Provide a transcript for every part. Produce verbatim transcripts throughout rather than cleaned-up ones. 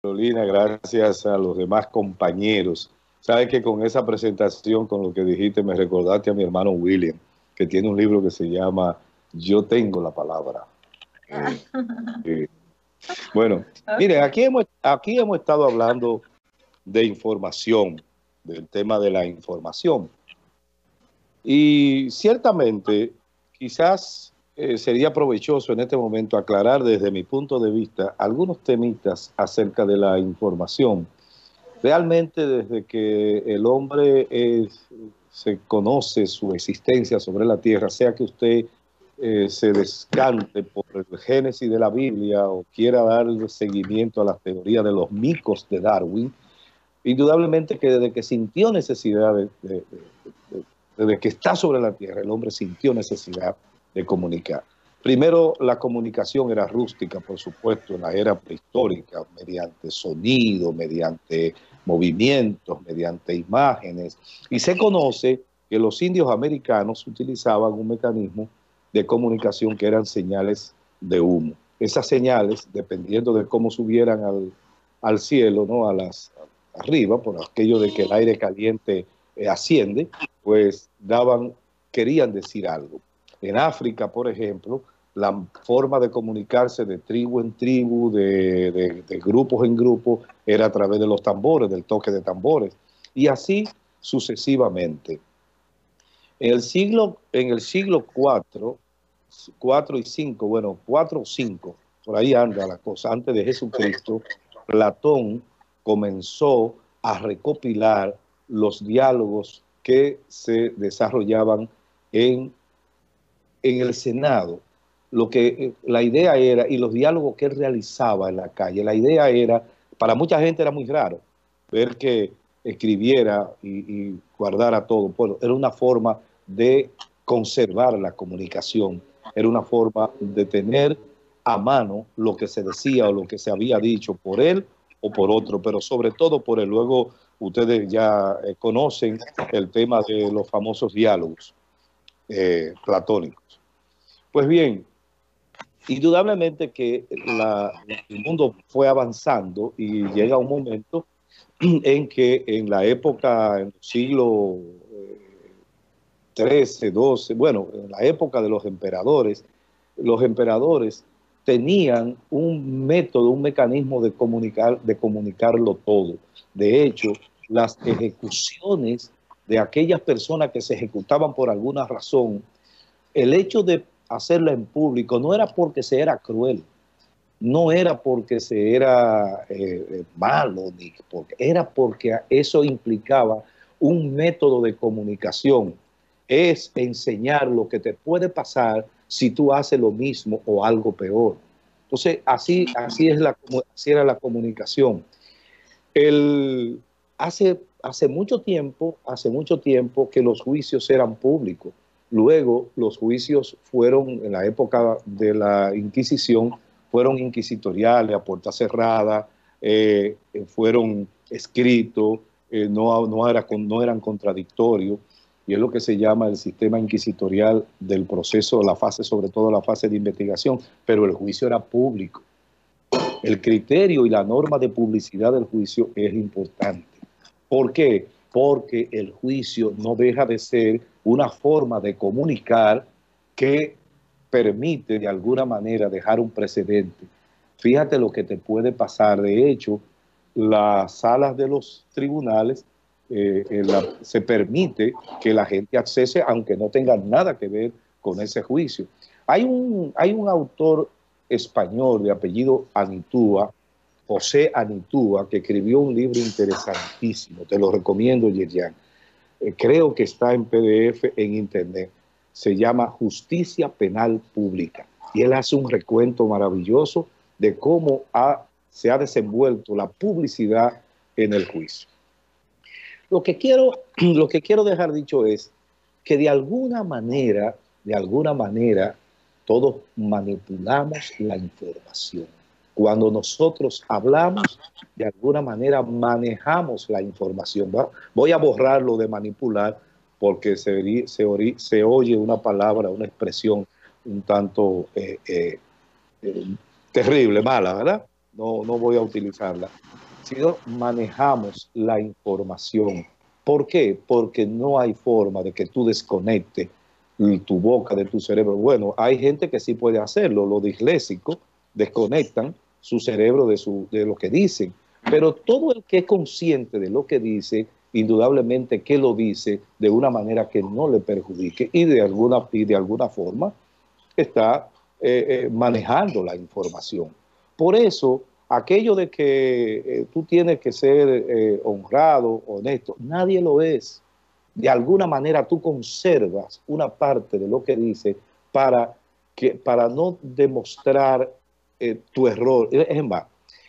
Carolina, gracias a los demás compañeros. Sabes que con esa presentación, con lo que dijiste, me recordaste a mi hermano William, que tiene un libro que se llama Yo tengo la palabra. Eh, eh, bueno, miren, Okay. aquí hemos, aquí hemos estado hablando de información, del tema de la información. Y ciertamente, quizás eh, sería provechoso en este momento aclarar desde mi punto de vista algunos temitas acerca de la información. Realmente desde que el hombre es, se conoce su existencia sobre la tierra, sea que usted eh, se descante por el Génesis de la Biblia o quiera darle seguimiento a las teorías de los micos de Darwin, indudablemente que desde que sintió necesidad, de, de, de, de, desde que está sobre la tierra, el hombre sintió necesidad de comunicar. Primero, la comunicación era rústica, por supuesto, en la era prehistórica, mediante sonido, mediante movimientos, mediante imágenes. Y se conoce que los indios americanos utilizaban un mecanismo de comunicación que eran señales de humo. Esas señales, dependiendo de cómo subieran al, al cielo, ¿no? a las arriba, por aquello de que el aire caliente eh, asciende, pues daban, querían decir algo. En África, por ejemplo, la forma de comunicarse de tribu en tribu, de, de, de grupos en grupos, era a través de los tambores, del toque de tambores, y así sucesivamente. En el siglo, en el siglo cuatro, cuatro y cinco, bueno, cuatro o cinco, por ahí anda la cosa, antes de Jesucristo, Platón comenzó a recopilar los diálogos que se desarrollaban en, en el Senado. Lo que la idea era, y los diálogos que él realizaba en la calle, la idea era, para mucha gente era muy raro ver que escribiera y, y guardara todo. Bueno, era una forma de conservar la comunicación, era una forma de tener a mano lo que se decía o lo que se había dicho por él o por otro, pero sobre todo por él. Luego ustedes ya eh, conocen el tema de los famosos diálogos eh, platónicos. Pues bien, indudablemente que la, el mundo fue avanzando y llega un momento en que en la época, en el siglo trece, doce, bueno, en la época de los emperadores, los emperadores tenían un método, un mecanismo de comunicar, de comunicarlo todo. De hecho, las ejecuciones de aquellas personas que se ejecutaban por alguna razón, el hecho de hacerla en público no era porque se era cruel, no era porque se era eh, malo, ni porque, era porque eso implicaba un método de comunicación. Es enseñar lo que te puede pasar si tú haces lo mismo o algo peor. Entonces, así, así, es la, así era la comunicación. El, hace, hace mucho tiempo, hace mucho tiempo que los juicios eran públicos. Luego, los juicios fueron, en la época de la Inquisición, fueron inquisitoriales, a puerta cerrada, eh, fueron escritos, eh, no, no, era, no eran contradictorios, y es lo que se llama el sistema inquisitorial del proceso, la fase, sobre todo la fase de investigación, pero el juicio era público. El criterio y la norma de publicidad del juicio es importante. ¿Por qué? Porque el juicio no deja de ser una forma de comunicar que permite de alguna manera dejar un precedente. Fíjate lo que te puede pasar. De hecho, las salas de los tribunales eh, la, se permite que la gente accese aunque no tenga nada que ver con ese juicio. Hay un, hay un autor español de apellido Anitúa, José Anitúa, que escribió un libro interesantísimo, te lo recomiendo, Yerian. Eh, creo que está en P D F en internet. Se llama Justicia Penal Pública. Y él hace un recuento maravilloso de cómo ha, se ha desenvuelto la publicidad en el juicio. Lo que quiero, lo que quiero dejar dicho es que de alguna manera, de alguna manera, todos manipulamos la información. Cuando nosotros hablamos, de alguna manera manejamos la información. Voy a borrarlo de manipular porque se, se, se oye una palabra, una expresión un tanto eh, eh, eh, terrible, mala, ¿verdad? no, no voy a utilizarla, sino manejamos la información. ¿Por qué? Porque no hay forma de que tú desconectes tu boca de tu cerebro. Bueno, hay gente que sí puede hacerlo, los disléxicos desconectan su cerebro de, su, de lo que dicen, pero todo el que es consciente de lo que dice, indudablemente que lo dice de una manera que no le perjudique y de alguna, y de alguna forma está eh, eh, manejando la información. Por eso, aquello de que eh, tú tienes que ser eh, honrado, honesto, nadie lo es. De alguna manera tú conservas una parte de lo que dice para, que, para no demostrar eh, tu error. Es más,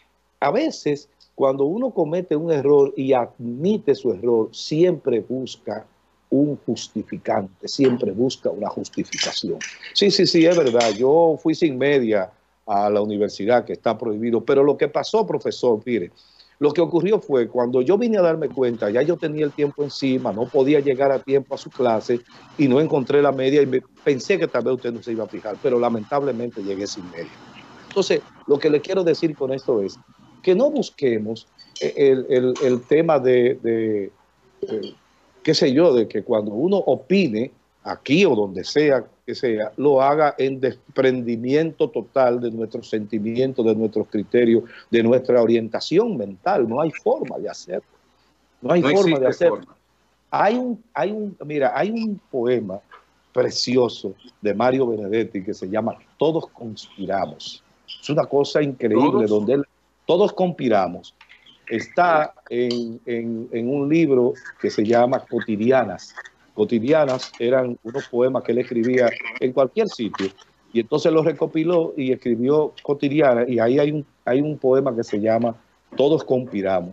a veces cuando uno comete un error y admite su error, siempre busca un justificante, siempre busca una justificación. Sí, sí, sí, es verdad, yo fui sin media a la universidad, que está prohibido, pero lo que pasó, profesor, mire, lo que ocurrió fue, cuando yo vine a darme cuenta, ya yo tenía el tiempo encima, no podía llegar a tiempo a su clase y no encontré la media y me, pensé que tal vez usted no se iba a fijar, pero lamentablemente llegué sin media. Entonces, lo que le quiero decir con esto es que no busquemos el, el, el tema de, de, de, qué sé yo, de que cuando uno opine, aquí o donde sea que sea, lo haga en desprendimiento total de nuestros sentimientos, de nuestros criterios, de nuestra orientación mental. No hay forma de hacerlo. No hay no forma de hacerlo. Forma. Hay un, hay un, mira, hay un poema precioso de Mario Benedetti que se llama Todos conspiramos. Es una cosa increíble, ¿Todos? donde él, todos conspiramos. Está en, en, en un libro que se llama Cotidianas. Cotidianas eran unos poemas que él escribía en cualquier sitio, y entonces los recopiló y escribió Cotidianas, y ahí hay un, hay un poema que se llama Todos conspiramos.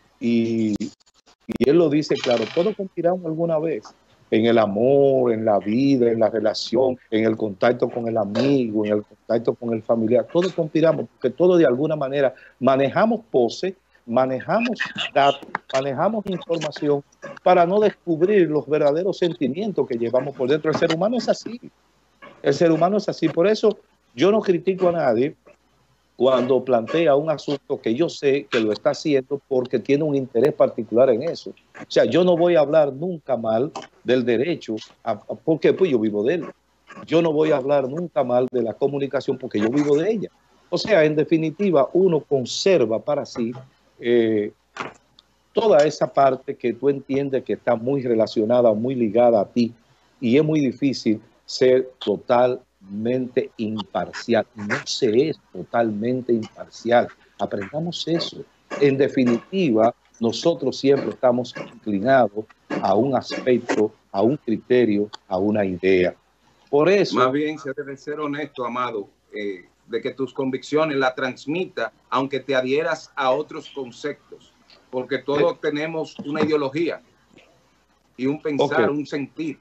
Y, y él lo dice claro, todos conspiramos alguna vez, en el amor, en la vida, en la relación, en el contacto con el amigo, en el contacto con el familiar, todos conspiramos, porque todos de alguna manera manejamos pose, manejamos datos, manejamos información para no descubrir los verdaderos sentimientos que llevamos por dentro. El ser humano es así, el ser humano es así, por eso yo no critico a nadie cuando plantea un asunto que yo sé que lo está haciendo porque tiene un interés particular en eso. O sea, yo no voy a hablar nunca mal del derecho, a, a, porque pues yo vivo de él. Yo no voy a hablar nunca mal de la comunicación porque yo vivo de ella. O sea, en definitiva, uno conserva para sí eh, toda esa parte que tú entiendes que está muy relacionada, muy ligada a ti, y es muy difícil ser total imparcial. No se es totalmente imparcial. Aprendamos eso. En definitiva, nosotros siempre estamos inclinados a un aspecto, a un criterio, a una idea. Por eso... Más bien se debe ser honesto, Amado, eh, de que tus convicciones las transmita, aunque te adhieras a otros conceptos, porque todos eh, tenemos una ideología y un pensar, okay. un sentir.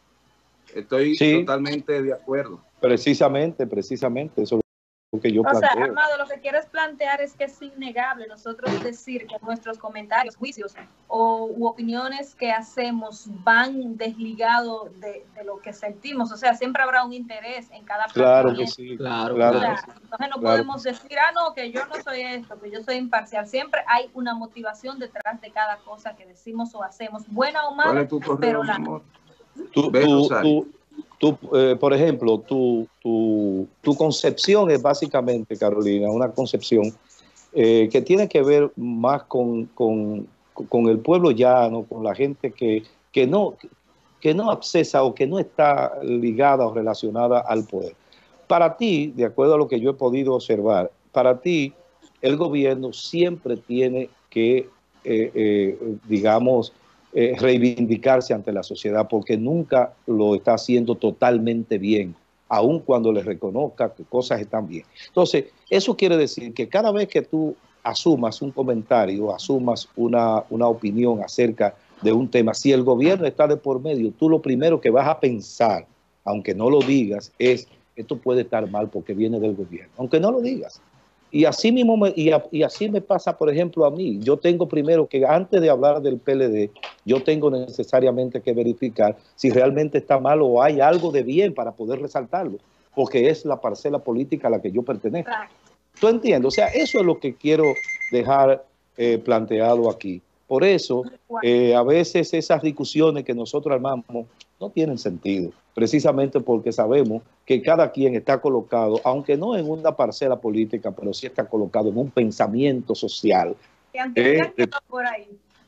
Estoy sí, totalmente de acuerdo. Precisamente, precisamente, eso es lo que yo o planteo. O sea, Amado, lo que quieres plantear es que es innegable nosotros decir que nuestros comentarios, juicios o u opiniones que hacemos van desligados de, de lo que sentimos. O sea, siempre habrá un interés en cada Claro que sí, claro, claro. O sea, entonces no claro. podemos decir, ah, no, que yo no soy esto, que yo soy imparcial. Siempre hay una motivación detrás de cada cosa que decimos o hacemos, buena o mala, pero la... Tú, tú, tú, tú eh, por ejemplo, tu, tu, tu concepción es básicamente, Carolina, una concepción eh, que tiene que ver más con, con, con el pueblo llano, con la gente que, que, no, que no accesa o que no está ligada o relacionada al poder. Para ti, de acuerdo a lo que yo he podido observar, para ti el gobierno siempre tiene que, eh, eh, digamos, Eh, reivindicarse ante la sociedad, porque nunca lo está haciendo totalmente bien, aun cuando le reconozca que cosas están bien. Entonces, eso quiere decir que cada vez que tú asumas un comentario, asumas una, una opinión acerca de un tema, si el gobierno está de por medio, tú lo primero que vas a pensar, aunque no lo digas, es esto puede estar mal porque viene del gobierno, aunque no lo digas. Y así mismo me, y, a, y así me pasa, por ejemplo, a mí. Yo tengo primero que, antes de hablar del P L D, yo tengo necesariamente que verificar si realmente está mal o hay algo de bien para poder resaltarlo, porque es la parcela política a la que yo pertenezco. ¿Tú entiendes? O sea, eso es lo que quiero dejar eh, planteado aquí. Por eso, eh, a veces esas discusiones que nosotros armamos no tienen sentido, precisamente porque sabemos que cada quien está colocado, aunque no en una parcela política, pero sí está colocado en un pensamiento social. Que aunque eh, eh, por ahí.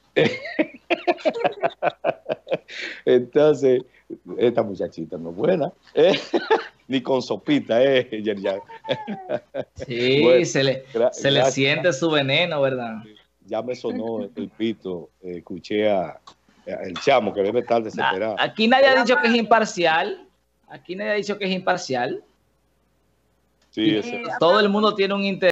Entonces, esta muchachita no es buena, ¿eh? Ni con sopita, ¿eh? Sí, bueno, se, le, se le siente su veneno, ¿verdad? Ya me sonó el pito, eh, escuché a, a el chamo que debe estar desesperado. Aquí nadie ha dicho que es imparcial, aquí nadie ha dicho que es imparcial. Sí, ese. Todo el mundo tiene un interés.